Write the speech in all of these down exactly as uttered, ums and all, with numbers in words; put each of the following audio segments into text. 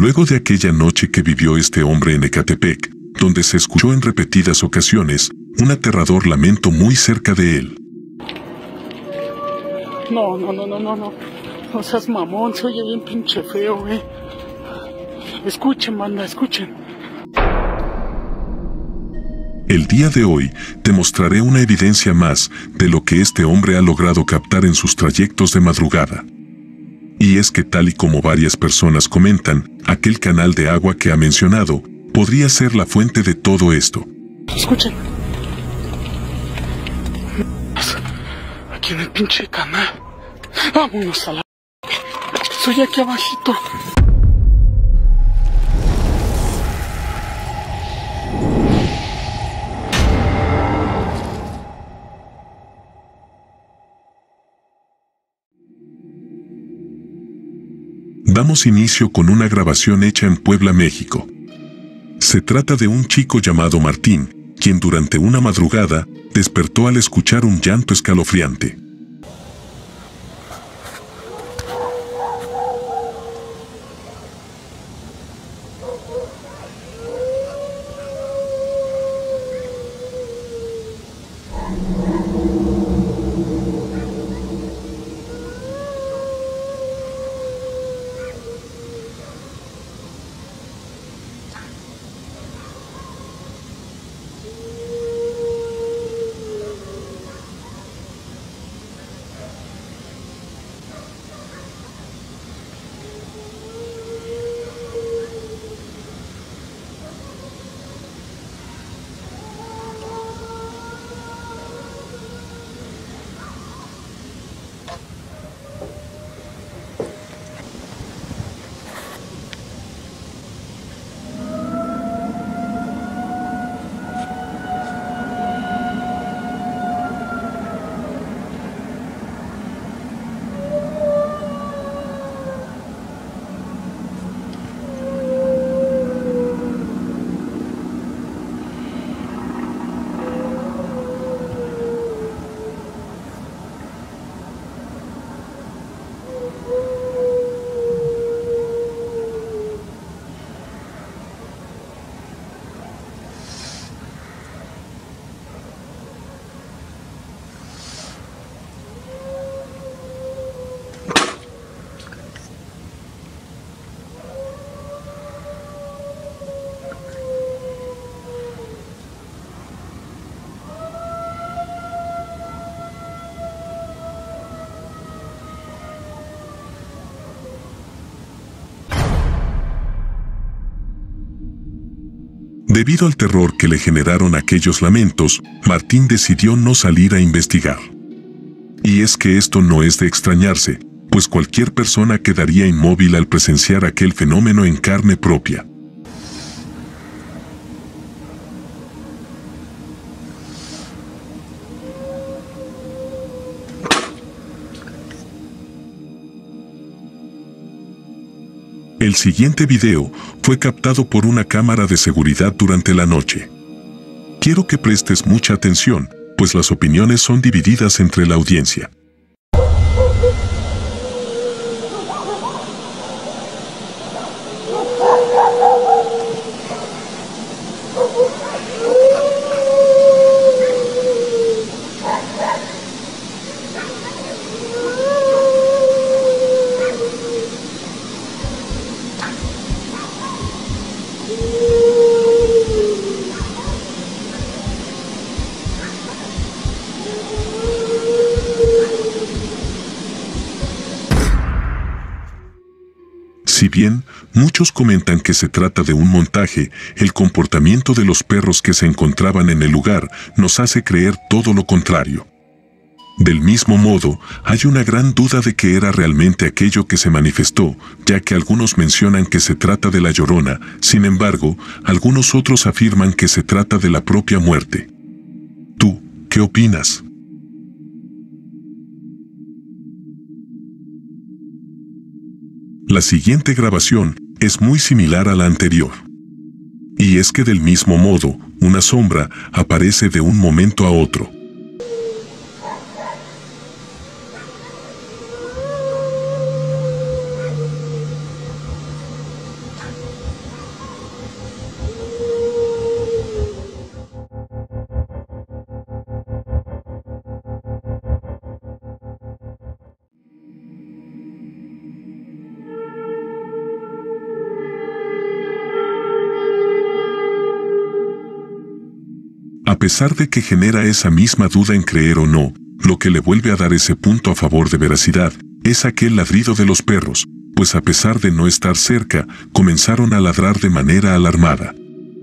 Luego de aquella noche que vivió este hombre en Ecatepec, donde se escuchó en repetidas ocasiones un aterrador lamento muy cerca de él. No, no, no, no, no, no. No seas mamón, se oye bien pinche feo, güey. Escuchen, banda, escuchen. El día de hoy te mostraré una evidencia más de lo que este hombre ha logrado captar en sus trayectos de madrugada. Y es que tal y como varias personas comentan, aquel canal de agua que ha mencionado podría ser la fuente de todo esto. Escuchen. Aquí en el pinche canal. Vámonos a la... Soy aquí abajito. Damos inicio con una grabación hecha en Puebla, México. Se trata de un chico llamado Martín, quien durante una madrugada despertó al escuchar un llanto escalofriante. Debido al terror que le generaron aquellos lamentos, Martín decidió no salir a investigar. Y es que esto no es de extrañarse, pues cualquier persona quedaría inmóvil al presenciar aquel fenómeno en carne propia. El siguiente video fue captado por una cámara de seguridad durante la noche. Quiero que prestes mucha atención, pues las opiniones son divididas entre la audiencia. Si bien muchos comentan que se trata de un montaje, el comportamiento de los perros que se encontraban en el lugar nos hace creer todo lo contrario. Del mismo modo, hay una gran duda de que era realmente aquello que se manifestó, ya que algunos mencionan que se trata de la Llorona, sin embargo, algunos otros afirman que se trata de la propia muerte. ¿Tú qué opinas? La siguiente grabación es muy similar a la anterior. Y es que del mismo modo, una sombra aparece de un momento a otro. pesar de que genera esa misma duda en creer o no, lo que le vuelve a dar ese punto a favor de veracidad, es aquel ladrido de los perros, pues a pesar de no estar cerca, comenzaron a ladrar de manera alarmada.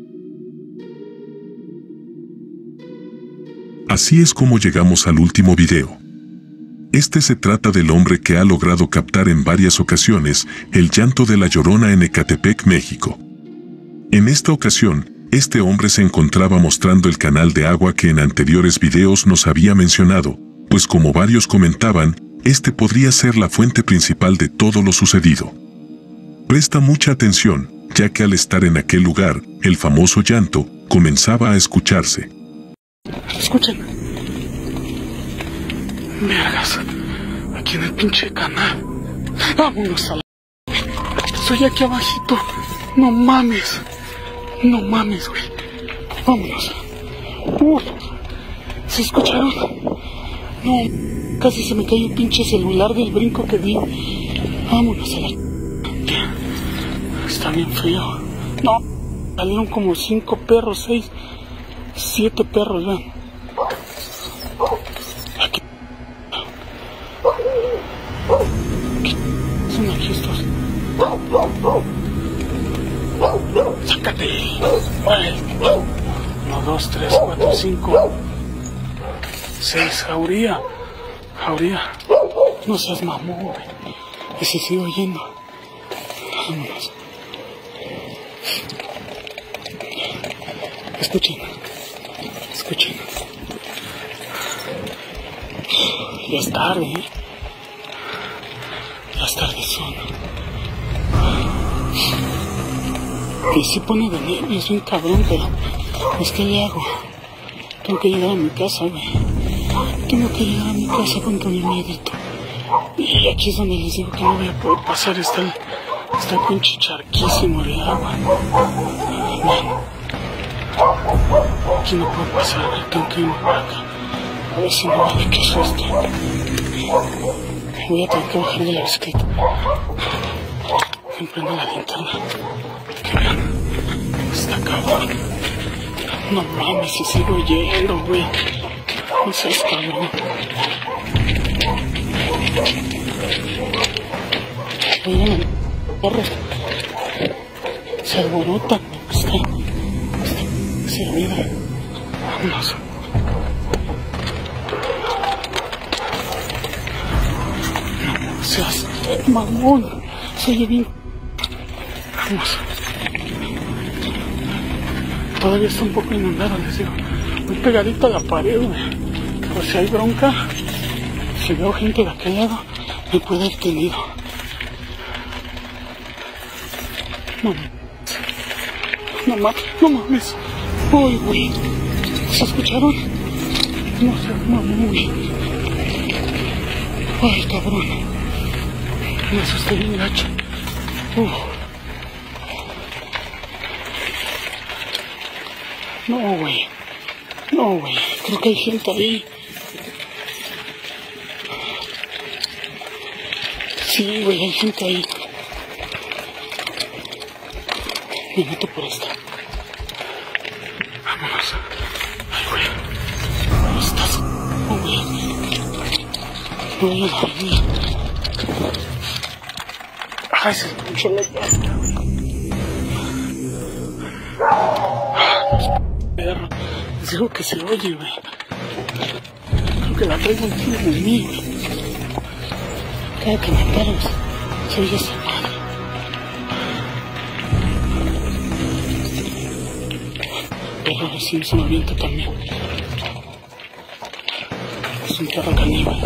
Así es como llegamos al último video. Este se trata del hombre que ha logrado captar en varias ocasiones el llanto de la Llorona en Ecatepec, México. En esta ocasión, este hombre se encontraba mostrando el canal de agua que en anteriores videos nos había mencionado, pues como varios comentaban, este podría ser la fuente principal de todo lo sucedido. Presta mucha atención, ya que al estar en aquel lugar, el famoso llanto comenzaba a escucharse. Escuchen. Vergas. Aquí en el pinche canal. Vámonos a la... Estoy aquí abajito. No mames. No mames, güey. Vámonos. Uf. ¿Se escucharon? No. Casi se me cayó el pinche celular del brinco que di. Vámonos a la... Está bien frío. No. Salieron como cinco perros, seis. Siete perros, vean. Aquí. ¿Qué son aquí estos? Sácate. Vale. Uno, dos, tres, cuatro, cinco. Seis. Jauría. Jauría. No seas mamón, güey. Y se sigue oyendo. Vámonos. Escuchen. Escuchen. Ya es tarde, ¿eh? Ya es tarde son. Y sí pone de nervios, bien cabrón, pero pues ¿qué le hago? Tengo que llegar a mi casa, güey. Tengo que llegar a mi casa con todo mi miedito. Y aquí es donde les digo que no voy a poder pasar. Está el, está el pinche charquísimo de agua. Bueno. Aquí no puedo pasar, tengo que irme por acá. A ver si no vale que susto. Voy a tener que bajar de la bicicleta. Emprendo la linterna. Que vean. Está cabrón. No mames, si sigo yendo, güey. No seas cabrón. Oigan, perros. Se alborotan. Está. Se ruida. Vámonos. No seas mamón. Se oye bien. Vamos. Todavía está un poco inundado, les digo. Muy pegadito a la pared, güey. Por si hay bronca, si veo gente de aquel lado, me puede haber tenido. No mames. No mames. No mames. Uy, güey. ¿Se escucharon? No sé, mamón, güey. Ay, cabrón. Me asusté bien gacho. Uh. No, güey. No, güey. Creo que hay gente ahí. Sí, güey, hay gente ahí. Me meto por esta. Vámonos. Ay, güey. ¿Dónde estás? Oh, güey. No voy a la avenida. Ay, se escuchó la llanta. Perro. Les digo que se oye, güey. Creo que la traigo encima de mí, güey. Cada que me paro, se oye esa madre. Perro recién se me avienta también. Es un perro caníbal.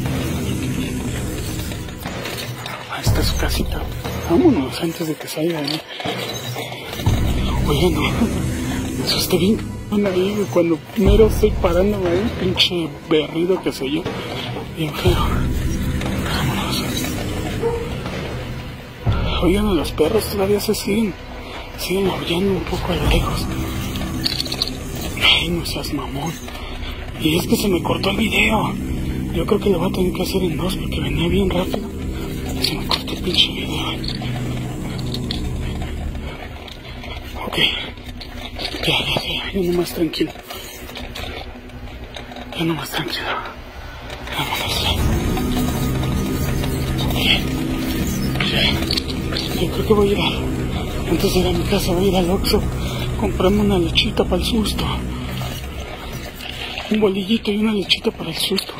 Ahí está su casita. Vámonos antes de que salga, ¿eh? Oye, no. Me asusté bien ahí, güey. Cuando primero estoy parándome ahí, pinche berrido que soy yo. Bien feo. Vámonos. Oigan, a los perros todavía se siguen. Siguen aullando un poco a lo lejos. Ay, no seas mamón. Y es que se me cortó el video. Yo creo que lo voy a tener que hacer en dos porque venía bien rápido. Se me cortó el pinche video. Ok. Ya, ya, ya, ya, nomás tranquilo. Ya nomás tranquilo. Vámonos. Oye, oye, yo creo que voy a ir a, antes de ir a mi casa, voy a ir al Oxxo, comprarme una lechita para el susto. Un bolillito y una lechita para el susto.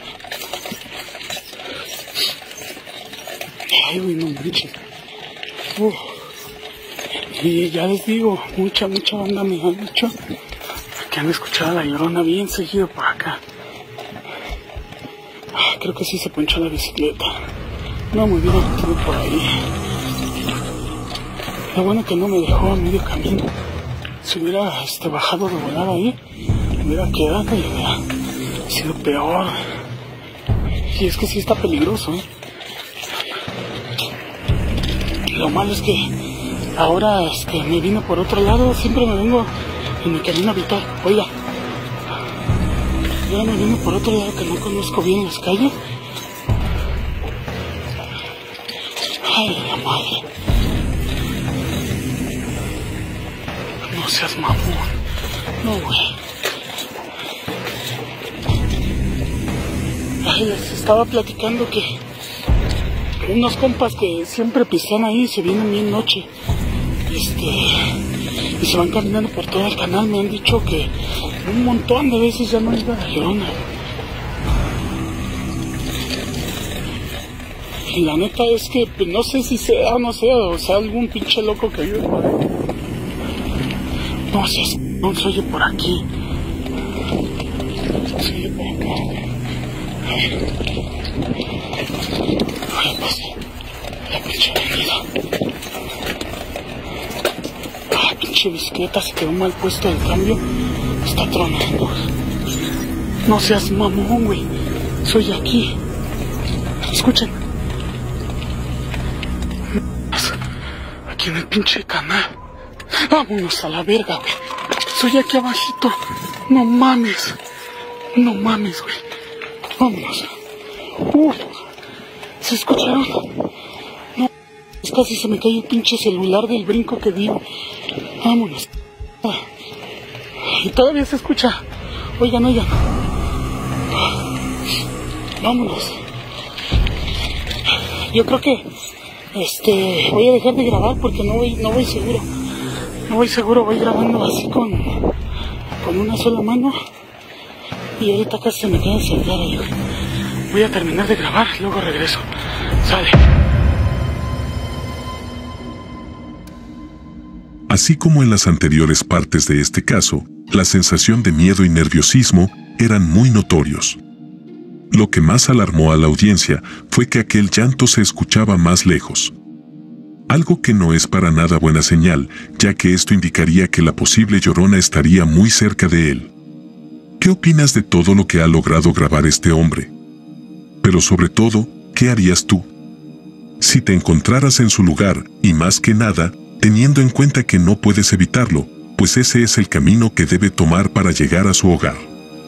Ay, güey, no manches. Uf. Y ya les digo, mucha, mucha banda me ha dicho que han escuchado a La Llorona bien seguido por acá. Ah, creo que sí se ponchó la bicicleta. No me hubiera metido por ahí. Lo bueno que no me dejó a medio camino. Si hubiera este, bajado de volar ahí, me hubiera quedado y hubiera sido peor. Y es que sí está peligroso, ¿eh? Lo malo es que ahora este, me vine por otro lado, siempre me vengo en mi camino habitual. Oiga, ya me vine por otro lado que no conozco bien las calles. Ay, la madre. No seas mamón. No, güey. Ay, les estaba platicando que unos compas que siempre pistean ahí se vienen bien noche. Este, y se van caminando por todo el canal. Me han dicho que un montón de veces ya no iba a La Llorona. Y la neta es que pues, no sé si sea, no sé, o sea, algún pinche loco que vive por ahí. No sé, no se oye por aquí. Se oye por acá. A ver. Ay, pues, la pinche avenida. Ah, pinche bicicleta se quedó mal puesto el cambio. Está tronando. No seas mamón, güey. Soy aquí. Escuchen. Aquí en el pinche canal. Vámonos a la verga, güey. Soy aquí abajito. No mames. No mames, güey. Vámonos. Uf. ¿Se escucharon? No. Casi se me cae el pinche celular del brinco que digo. Vámonos. Y todavía se escucha. Oigan, oigan. Vámonos. Yo creo que este voy a dejar de grabar porque no voy, no voy seguro. No voy seguro, voy grabando así con, con una sola mano. Y ahorita casi se me queda el celular ahí. Voy a terminar de grabar, luego regreso. Sale. Así como en las anteriores partes de este caso, la sensación de miedo y nerviosismo eran muy notorios. Lo que más alarmó a la audiencia fue que aquel llanto se escuchaba más lejos. Algo que no es para nada buena señal, ya que esto indicaría que la posible Llorona estaría muy cerca de él. ¿Qué opinas de todo lo que ha logrado grabar este hombre? Pero sobre todo, ¿qué harías tú? Si te encontraras en su lugar, y más que nada, teniendo en cuenta que no puedes evitarlo, pues ese es el camino que debe tomar para llegar a su hogar.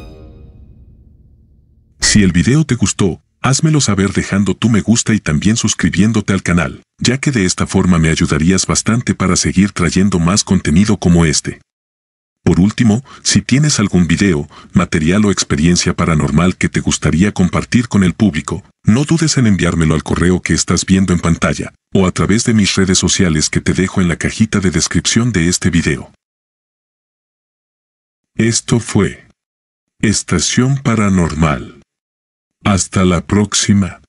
Si el video te gustó, házmelo saber dejando tu me gusta y también suscribiéndote al canal, ya que de esta forma me ayudarías bastante para seguir trayendo más contenido como este. Por último, si tienes algún video, material o experiencia paranormal que te gustaría compartir con el público, no dudes en enviármelo al correo que estás viendo en pantalla, o a través de mis redes sociales que te dejo en la cajita de descripción de este video. Esto fue Estación Paranormal. Hasta la próxima.